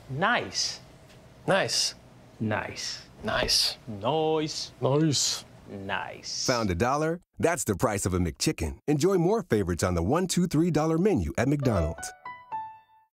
Nice. Nice. Nice. Nice. Nice. Nice. Nice. Found $1? That's the price of a McChicken. Enjoy more favorites on the $1, $2, $3 menu at McDonald's.